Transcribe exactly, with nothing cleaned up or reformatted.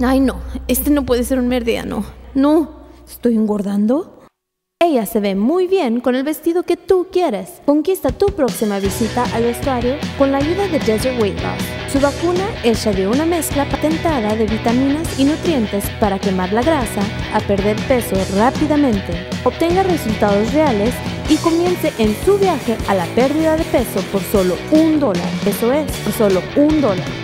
Ay, no, este no puede ser un meridiano. No, ¿estoy engordando? Ella se ve muy bien con el vestido que tú quieres. Conquista tu próxima visita al vestuario con la ayuda de Desert Weight Loss. Su vacuna hecha de una mezcla patentada de vitaminas y nutrientes para quemar la grasa, a perder peso rápidamente, obtenga resultados reales y comience en su viaje a la pérdida de peso por solo un dólar. Eso es, por solo un dólar.